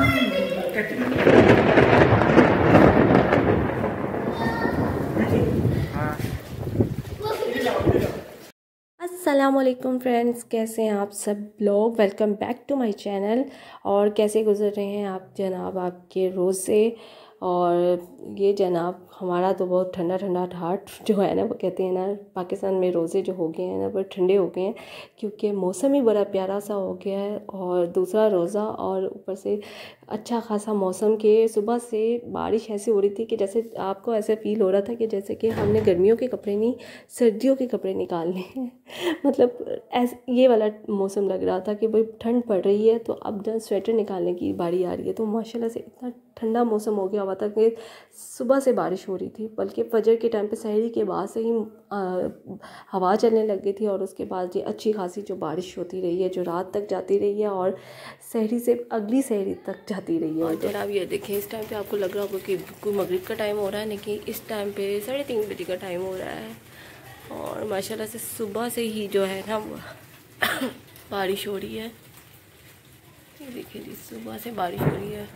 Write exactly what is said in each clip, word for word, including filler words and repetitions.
अस्सलामुअलैकुम फ्रेंड्स, कैसे हैं आप सब लोग। Welcome back to my channel. और कैसे गुजर रहे हैं आप जनाब आपके रोज़े। और ये जनाब हमारा तो बहुत ठंडा ठंडा ठाठ जो है ना, वो कहते हैं ना पाकिस्तान में रोज़े जो हो गए हैं ना वो ठंडे हो गए हैं, क्योंकि मौसम ही बड़ा प्यारा सा हो गया है। और दूसरा रोज़ा और ऊपर से अच्छा खासा मौसम के सुबह से बारिश ऐसी हो रही थी कि जैसे आपको ऐसे फील हो रहा था कि जैसे कि हमने गर्मियों के कपड़े नहीं सर्दियों के कपड़े निकालने हैं। मतलब ऐस ये वाला मौसम लग रहा था कि भाई ठंड पड़ रही है तो अब जब स्वेटर निकालने की बारी आ रही है। तो माशाल्लाह से इतना ठंडा मौसम हो गया हुआ था कि सुबह से बारिश हो रही थी, बल्कि फजर के टाइम पे सहरी के बाद से ही आ, हवा चलने लग गई थी। और उसके बाद ये अच्छी खासी जो बारिश होती रही है जो रात तक जाती रही है और सहरी से अगली सहरी तक जाती रही है। और जनाब ये देखें, इस टाइम पे आपको लग रहा होगा कि कोई मगरिब का टाइम हो रहा है, लेकिन इस टाइम पे साढ़े तीन बजे का टाइम हो रहा है। और माशाल्लाह से सुबह से ही जो है ना बारिश हो रही है। ये देखिए जी, सुबह से बारिश हो रही है।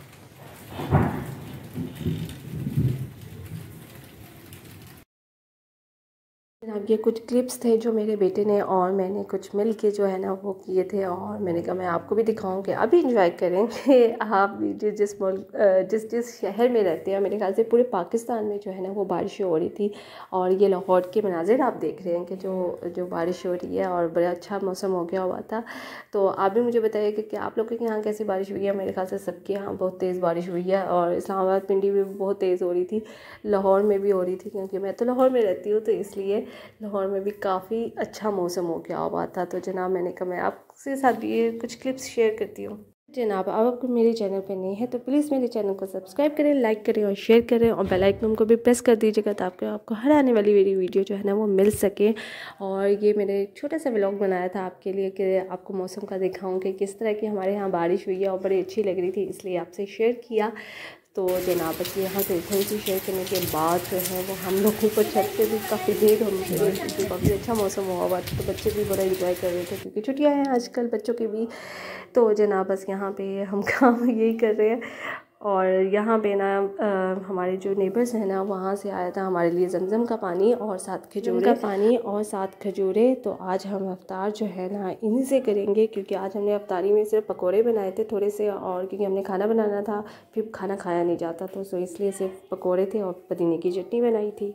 जनाब ये कुछ क्लिप्स थे जो मेरे बेटे ने और मैंने कुछ मिल के जो है ना वो किए थे, और मैंने कहा मैं आपको भी दिखाऊं कि आप भी इंजॉय करेंगे। आप भी जिस जिस मुल्क जिस जिस शहर में रहते हैं, मेरे ख्याल से पूरे पाकिस्तान में जो है ना वो बारिश हो रही थी। और ये लाहौर के मनाजिर आप देख रहे हैं कि जो जो बारिश हो रही है और बड़ा अच्छा मौसम हो गया हुआ था। तो आप भी मुझे बताइए कि, कि आप लोगों के यहाँ कैसी बारिश हुई है। मेरे ख्याल से सबके यहाँ बहुत तेज़ बारिश हुई है, और इस्लामाबाद पिंडी में भी बहुत तेज़ हो रही थी, लाहौर में भी हो रही थी, क्योंकि मैं तो लाहौर में रहती हूँ तो इसलिए लाहौर में भी काफ़ी अच्छा मौसम हो गया हुआ था। तो जनाब मैंने कहा मैं आपके साथ ये कुछ क्लिप्स शेयर करती हूँ। जनाब आप मेरे चैनल पे नए हैं तो प्लीज़ मेरे चैनल को सब्सक्राइब करें, लाइक करें और शेयर करें, और बेल आइकन को भी प्रेस कर दीजिएगा ताकि आपको हर आने वाली मेरी वीडियो जो है ना वो मिल सके। और ये मैंने छोटा सा व्लॉग बनाया था आपके लिए कि आपको मौसम का दिखाऊँ कि किस तरह की हमारे यहाँ बारिश हुई है और बड़ी अच्छी लग रही थी, इसलिए आपसे शेयर किया। तो जनाब बस यहाँ से थोड़ी सी शेयर करने के बाद जो है वो हम लोगों को छत पे भी काफ़ी देर हम जो काफ़ी अच्छा मौसम हुआ हुआ था, तो बच्चे भी बड़ा एंजॉय कर रहे थे क्योंकि छुट्टियाँ हैं आजकल बच्चों की भी। तो जनाब बस यहाँ पे हम काम यही कर रहे हैं। और यहाँ पे ना हमारे जो नेबर्स हैं ना वहाँ से आया था हमारे लिए जमज़म का पानी और साथ खजूरें का पानी और साथ खजूरें। तो आज हम अफ्तार जो है ना इन्हीं से करेंगे, क्योंकि आज हमने अफ्तारी में सिर्फ पकोड़े बनाए थे थोड़े से, और क्योंकि हमने खाना बनाना था फिर खाना खाया नहीं जाता तो सो इसलिए सिर्फ पकोड़े थे और पुदीने की चटनी बनाई थी।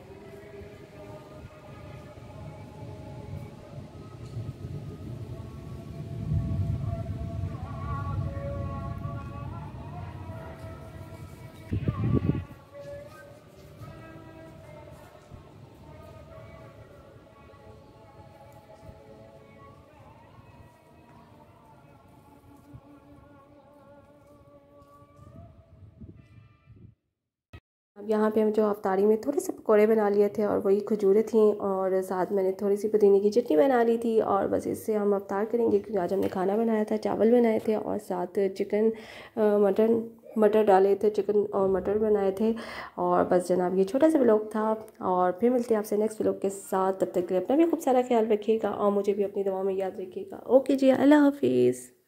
अब यहाँ पे हम जो अफ्तारी में थोड़े से पकौड़े बना लिए थे और वही खजूरें थी, और साथ मैंने थोड़ी सी पुदीने की चटनी बना ली थी। और बस इससे हम अफ्तार करेंगे, क्योंकि आज हमने खाना बनाया था, चावल बनाए थे और साथ चिकन मटन मटर डाले थे, चिकन और मटर बनाए थे। और बस जनाब ये छोटा सा व्लॉग था, और फिर मिलते हैं आपसे नेक्स्ट व्लॉग के साथ। तब तक के लिए अपना भी खूब सारा ख्याल रखिएगा और मुझे भी अपनी दुआ में याद रखिएगा। ओके जी, अल्लाह हाफिज़।